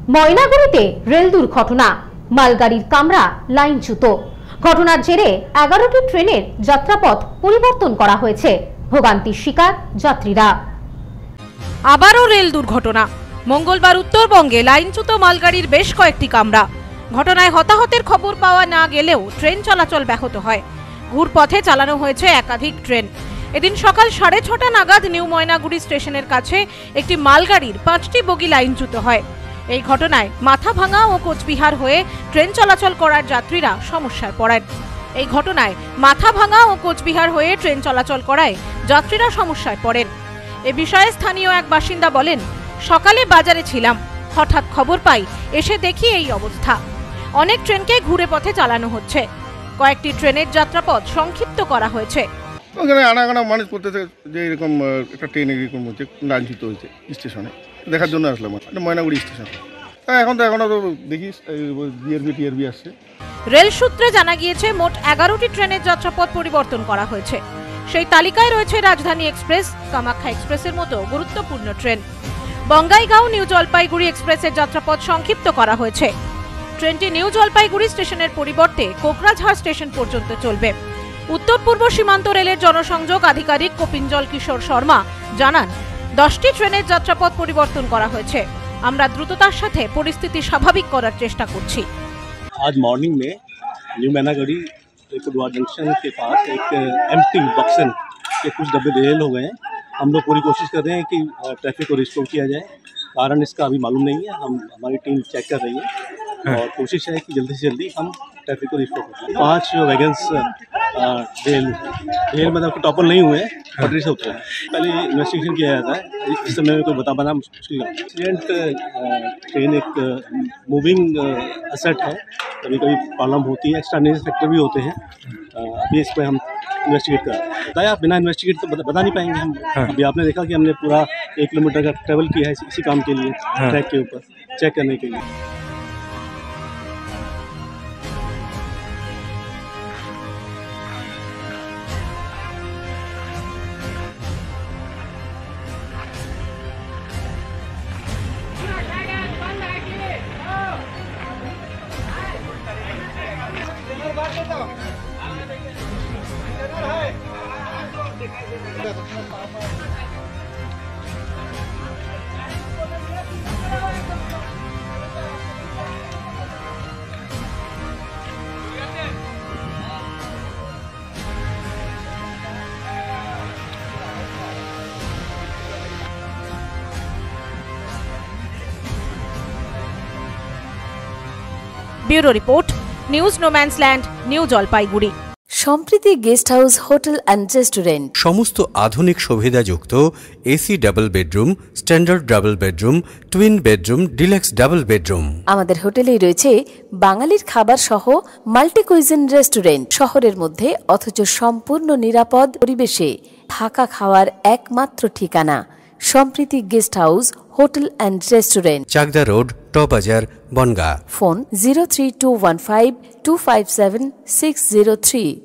ময়নাগুড়িতে rail দুর্ঘটনা, মালগাড়ির কামরা লাইনচ্যুত। ঘটনার জেরে 11টি ট্রেনের যাত্রাপথ পরিবর্তন করা হয়েছে। ভোগান্তির শিকার যাত্রীরা। আবারও রেল দুর্ঘটনা। মঙ্গলবার উত্তরবঙ্গে লাইনচ্যুত মালগাড়ির বেশ কয়েকটি কামরা। ঘটনায় হতাহতের খবর পাওয়া না গেলেও ট্রেন চলাচল ব্যাহত হয়। ঘুরপথে চালানো হয়েছে একাধিক ট্রেন। এদিন সকাল 6:30 নাগাদ নিউ ময়নাগুড়ি স্টেশনের কাছে একটি মালগাড়ির 5টি বগি লাইনচ্যুত হয়। এই ঘটনায় মাথাভাঙা ও কোচবিহার হয়ে ট্রেন চলাচল করার যাত্রীরা সমস্যায় পড়েন। এই ঘটনায় মাথাভাঙা ও কোচবিহার হয়ে ট্রেন চলাচল করায় যাত্রীরা সমস্যায় পড়েন। এ বিষয়ে স্থানীয় এক বাসিন্দা বলেন, সকালে বাজারে ছিলাম, হঠাৎ খবর পাই, এসে দেখি এই অবস্থা। অনেক ট্রেনকে ঘুরে পথে চালানো হচ্ছে। কয়েকটি ট্রেনের যাত্রাপথ সংক্ষিপ্ত করা হয়েছে। ওখানে আনাগানা মানুষ করতেছে যে এরকম একটা ট্রেন এরকম হচ্ছে, লাইনচ্যুত হয়েছে স্টেশনে, দেখার জন্য আসলাম ময়নাগুড়ি স্টেশন। এখনো তো দেখি টিআরবি আসছে। রেল সূত্রে জানা গিয়েছে মোট 11টি ট্রেনের যাত্রাপথ পরিবর্তন করা হয়েছে। সেই তালিকায় রয়েছে রাজধানী এক্সপ্রেস, কামাখ্যা এক্সপ্রেসের মতো গুরুত্বপূর্ণ ট্রেন। বঙ্গাইগাঁও নিউ জলপাইগুড়ি এক্সপ্রেসের যাত্রাপথ সংক্ষিপ্ত করা হয়েছে। ট্রেনটি নিউ জলপাইগুড়ি স্টেশনের পরিবর্তে কোকরাঝাড় স্টেশন পর্যন্ত চলবে। উত্তর পূর্ব সীমান্ত রেলের জনসংযোগ আধিকারিক কপিঞ্জল কিশোর শর্মা জানান, 10টি ট্রেনের যাত্রাপথ পরিবর্তন করা হয়েছে। আমরা দ্রুততার সাথে পরিস্থিতি স্বাভাবিক করার চেষ্টা করছি। आज मॉर्निंग में न्यू मैनागढ़ी कुडवा जंक्शन के पास एक एम्प्टी बक्सन के कुछ डब्बे रेल हो गए हैं। हम लोग पूरी कोशिश कर रहे हैं कि ट्रैफिक को रिस्टोर किया जाए। कारण इसका अभी मालूम नहीं है, हमारी टीम चेक कर रही है और कोशिश है कि जल्दी से जल्दी हम ट्रैफिक को रिस्टोर करें। 5 वैगन्स रेल मतलब टॉपर नहीं हुए हैं, पटरी से उतरे हैं। पहले इन्वेस्टिगेशन किया जाता है, इस समय में कोई बता पाना मुश्किल है। एक्सीडेंट ट्रेन एक मूविंग एसेट है, कभी कभी प्रॉब्लम होती है, एक्सटर्नल फैक्टर भी होते हैं। अभी इस पर हम इन्वेस्टिगेट कर रहे हैं। बताया बिना इन्वेस्टिगेट तो बता नहीं पाएंगे हम। अभी आपने देखा कि हमने पूरा 1 किलोमीटर का ट्रैवल किया है इसी काम के लिए, ट्रैक के ऊपर चेक करने के लिए। Bureau report, news no man's land, new Jalpaiguri. Samprity guest house, hotel and restaurant. সমস্ত আধুনিক সুবিধাযুক্ত AC double bedroom, standard double bedroom, twin bedroom, deluxe double bedroom. আমাদের হোটেলেই রয়েছে বাঙালির খাবার সহ মাল্টি কুইজিন রেস্টুরেন্ট। শহরের মধ্যে অথচ সম্পূর্ণ নিরাপদ পরিবেশে থাকা খাওয়ার একমাত্র ঠিকানা Samprity guest house, hotel and restaurant, Chakdah road, টবাজার, বনগাঁ। ফোন 03215257603।